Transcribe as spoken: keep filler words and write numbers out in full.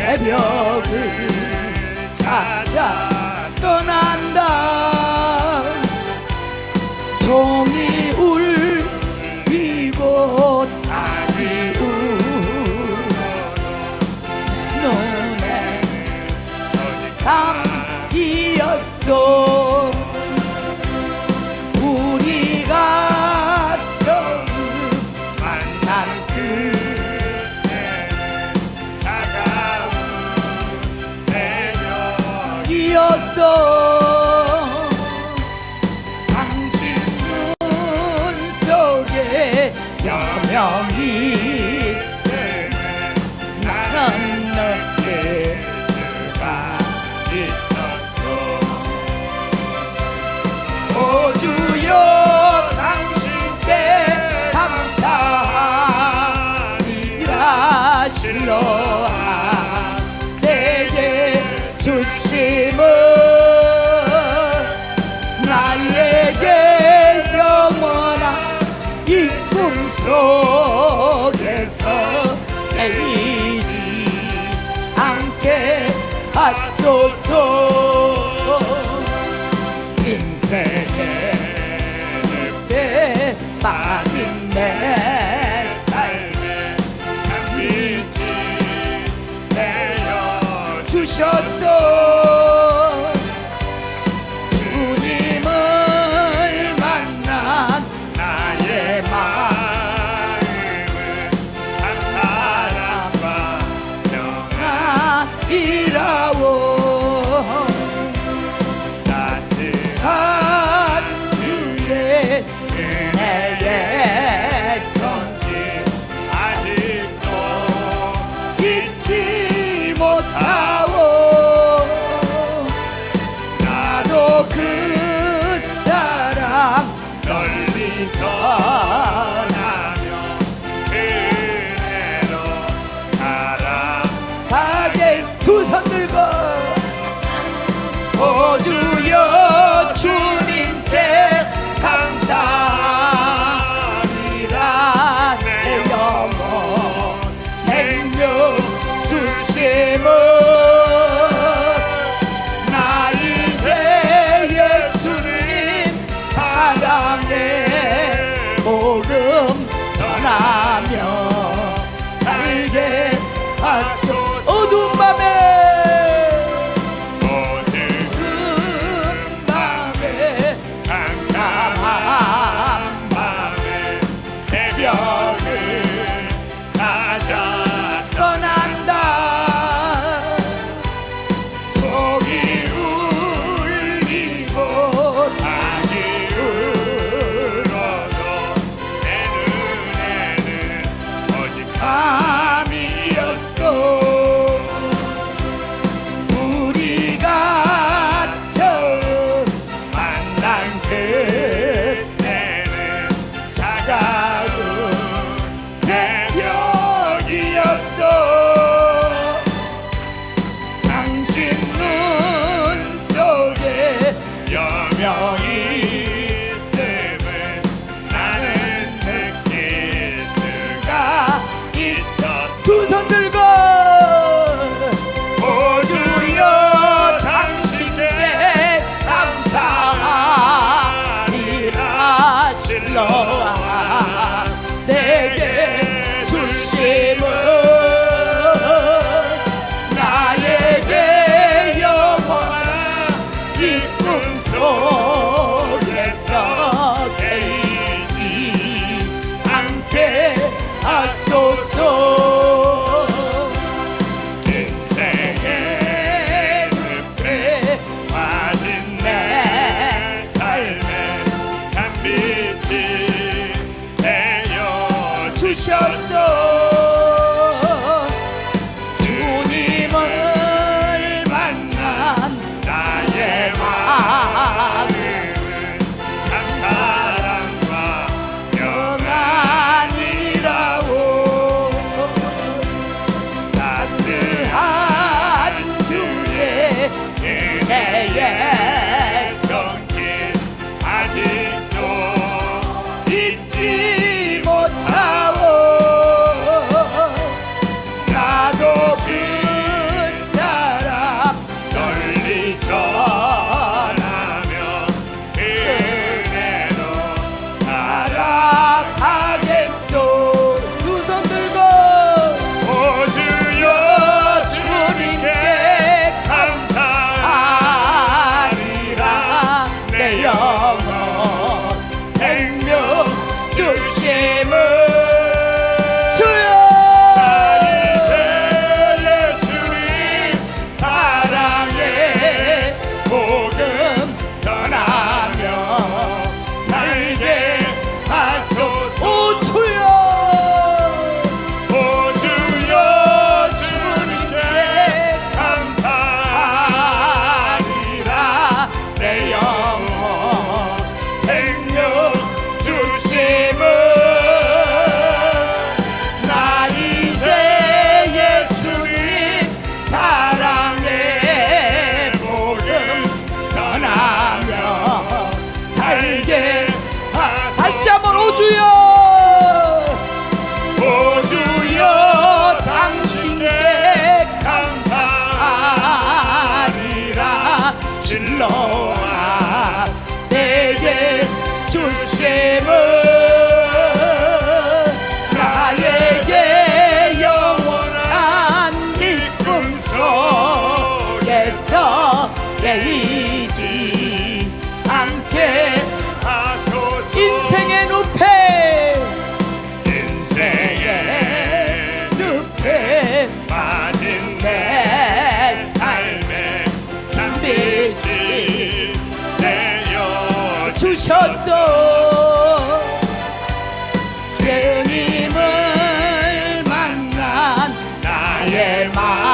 새벽을 찾아 떠난다. 종이 울리고 달이 울어도 눈에 담이었어. 우리가 처음 만난 그때 차가운 새벽이었어. 당신 눈 속에 여명이 있으면 나는 느낄 수가 있었어. 오 주여 당신께 감사하리라. 실로와 내게 주심은 나에게 영원한 이 꿈속에서 깨이지 않게 하소서. 인생의 늪에 빠진 내 삶에 참빛이 내려주셨어. 주님을 만난 나의 마음은 한 사랑과 평안이라오. 따스한 주의 은혜의 손길 아직도 잊지 못하오. 나도 그 사랑 널리 전하며 은혜로 살아가게. 두 손 들고 오 주여 주님께 감사하리라. 내 영혼 생명 주심은 나 이제 예수님 사랑의 복음 전하며 살게 하소. 어두운 밤에 내게 주심은 나에게 영원한 이 꿈속에서 깨이지 않게 하소서. 인생의 늪에 빠진 내 삶에 참빛이 주셨어. 주님을 만난 나의 마음은 참 사랑과 평안이라오. 따스한 주의 은혜의 손길 아직도 잊지 못하오. 나도 그 깨이지 않게 하소서. 인생의 늪에 인생의 늪에 빠진 내 삶에 잠들지 내려 주셨소. 예수님을 만난 나의 마음